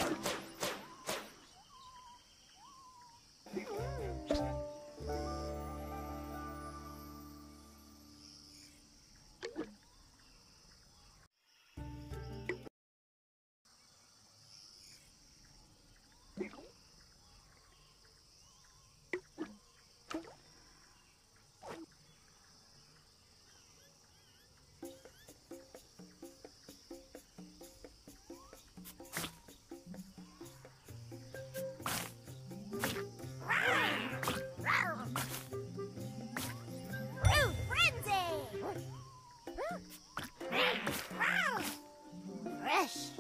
True frenzy! Fresh!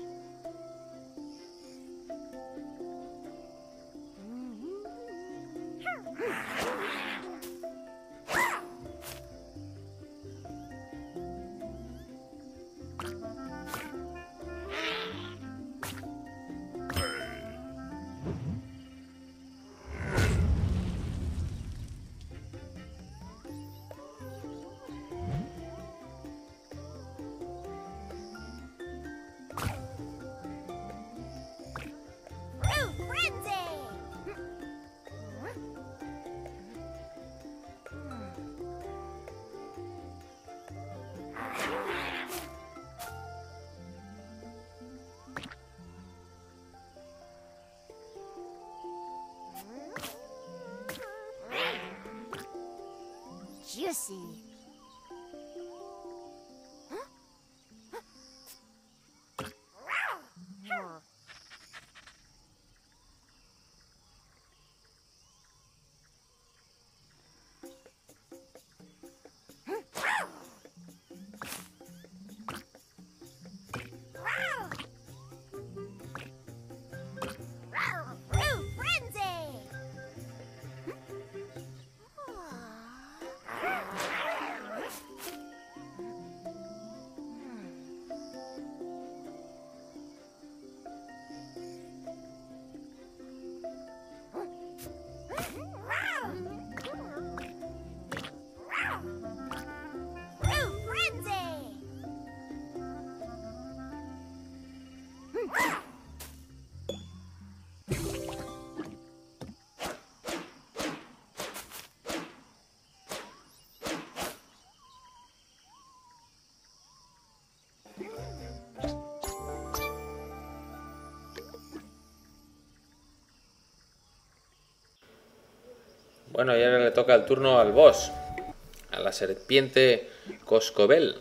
True frenzy! Juicy! Bueno, y ahora le toca el turno al boss, a la serpiente Coscobel.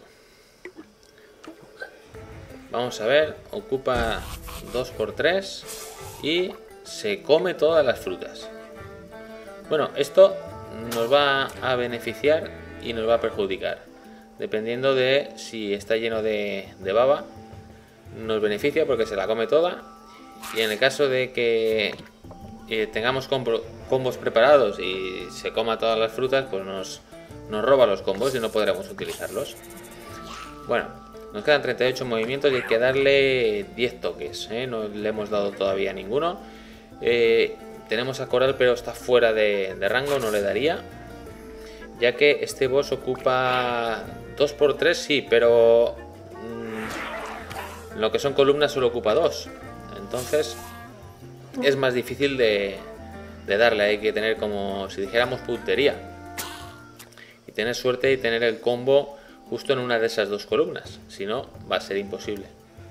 Vamos a ver, ocupa dos por tres y se come todas las frutas. Bueno, esto nos va a beneficiar y nos va a perjudicar. Dependiendo de si está lleno de, de baba, nos beneficia porque se la come toda. Y en el caso de que eh, tengamos combo, combos preparados y se coma todas las frutas, pues nos, nos roba los combos y no podremos utilizarlos. Bueno, nos quedan treinta y ocho movimientos y hay que darle diez toques, ¿eh? No le hemos dado todavía ninguno. Eh, tenemos a Coral, pero está fuera de, de rango, no le daría. Ya que este boss ocupa dos por tres, sí, pero mmm, lo que son columnas solo ocupa dos. Entonces es más difícil de, de darle, hay que tener como si dijéramos puntería. Y tener suerte y tener el combo justo en una de esas dos columnas, si no va a ser imposible.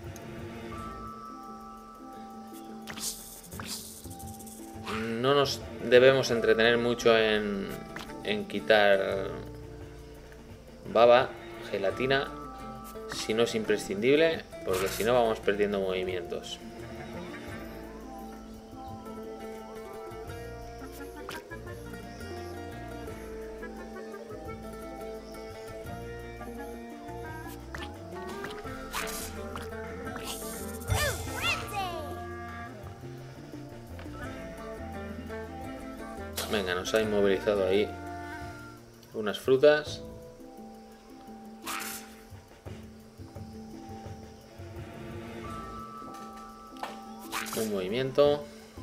No nos debemos entretener mucho en, en quitar baba, gelatina, si no es imprescindible, porque si no vamos perdiendo movimientos. Venga, nos ha inmovilizado ahí unas frutas. Un movimiento.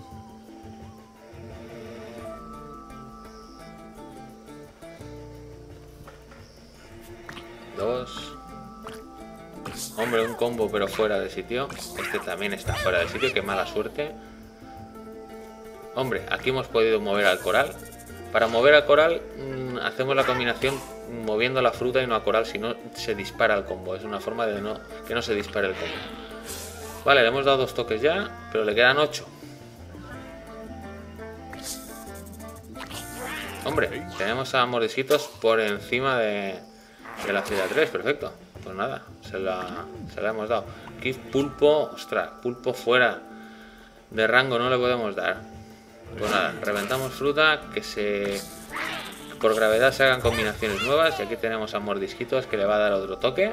Dos. Hombre, un combo pero fuera de sitio. Este también está fuera de sitio, qué mala suerte. Hombre, aquí hemos podido mover al Coral. Para mover al Coral mmm, hacemos la combinación moviendo la fruta y no a Coral, si no se dispara el combo. Es una forma de no, que no se dispare el combo. Vale, le hemos dado dos toques ya, pero le quedan ocho. Hombre, tenemos a Mordisquitos por encima de, de la fila tres, perfecto. Pues nada, se la, se la hemos dado. Aquí pulpo, ostras, pulpo fuera de rango no le podemos dar. Pues nada, reventamos fruta, que se por gravedad se hagan combinaciones nuevas. Y aquí tenemos a Mordisquitos que le va a dar otro toque.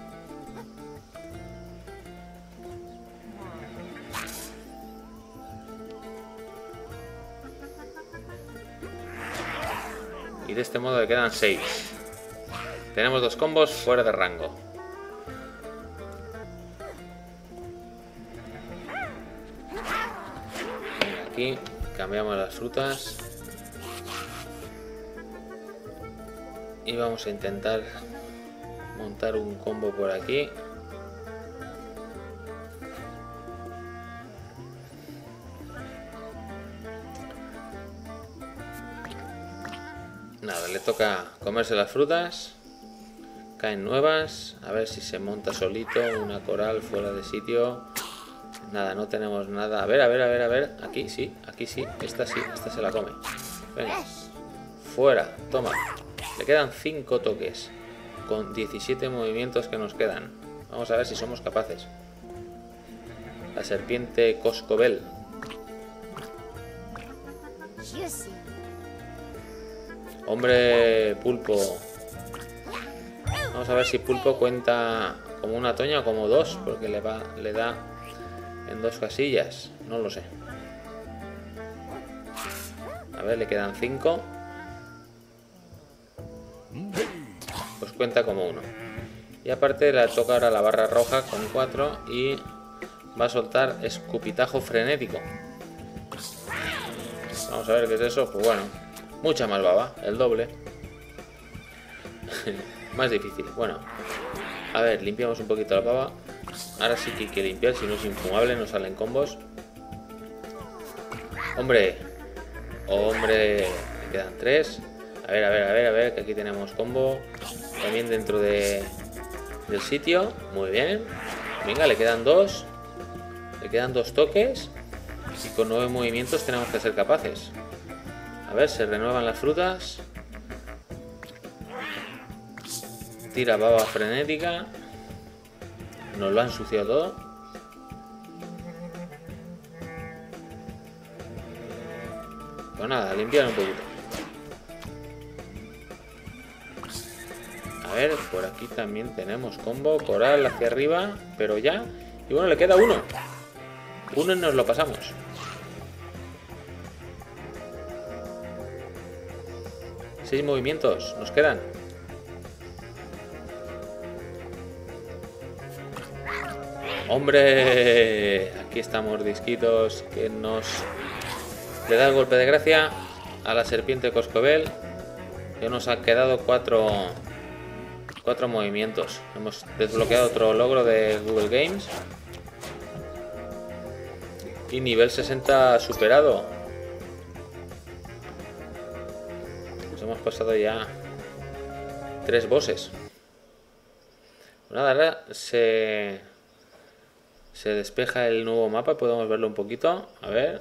Y de este modo le quedan seis. Tenemos dos combos fuera de rango. Aquí cambiamos las frutas y vamos a intentar montar un combo por aquí. Nada, le toca comerse las frutas. Caen nuevas, a ver si se monta solito. Una Coral fuera de sitio. Nada, no tenemos nada. A ver, a ver, a ver, a ver. Aquí sí, aquí sí. Esta sí, esta se la come. Venga. Fuera, toma. Le quedan cinco toques. Con diecisiete movimientos que nos quedan. Vamos a ver si somos capaces. La serpiente Coscobel. Hombre, pulpo. Vamos a ver si pulpo cuenta como una toña o como dos. Porque le, va, le da... en dos casillas, no lo sé. A ver, le quedan cinco. Pues cuenta como uno. Y aparte le toca ahora la barra roja con cuatro y va a soltar escupitajo frenético. Vamos a ver qué es eso. Pues bueno, mucha más baba, el doble. Más difícil. Bueno, a ver, limpiamos un poquito la baba. Ahora sí que hay que limpiar, si no es infumable, no salen combos. Hombre, hombre, me quedan tres. A ver, a ver, a ver, a ver, que aquí tenemos combo. También dentro de, del sitio. Muy bien. Venga, le quedan dos. Le quedan dos toques. Y con nueve movimientos tenemos que ser capaces. A ver, se renuevan las frutas. Tira baba frenética. Nos lo ha ensuciado todo. Pues nada, limpiar un poquito. A ver, por aquí también tenemos combo. Coral hacia arriba, pero ya. Y bueno, le queda uno. Uno y nos lo pasamos. Seis movimientos nos quedan. ¡Hombre! Aquí estamos disquitos que nos le da el golpe de gracia a la serpiente Coscobel. Que nos ha quedado cuatro, cuatro movimientos. Hemos desbloqueado otro logro de Google Games. Y nivel sesenta superado. Nos hemos pasado ya tres bosses. Nada, ahora se, se despeja el nuevo mapa. Podemos verlo un poquito. A ver.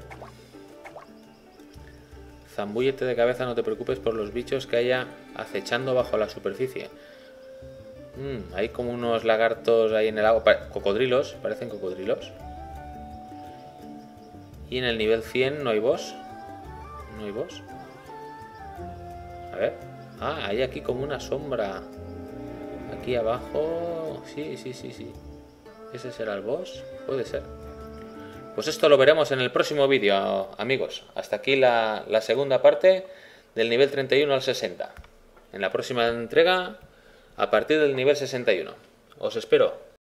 Zambúllete de cabeza, no te preocupes por los bichos que haya acechando bajo la superficie. Mm, hay como unos lagartos ahí en el agua. Cocodrilos, parecen cocodrilos. Y en el nivel cien no hay boss. No hay boss. A ver. Ah, hay aquí como una sombra. Aquí abajo. Sí, sí, sí, sí. ¿Ese será el boss? Puede ser. Pues esto lo veremos en el próximo vídeo, amigos. Hasta aquí la, la segunda parte del nivel treinta y uno al sesenta. En la próxima entrega, a partir del nivel sesenta y uno. Os espero.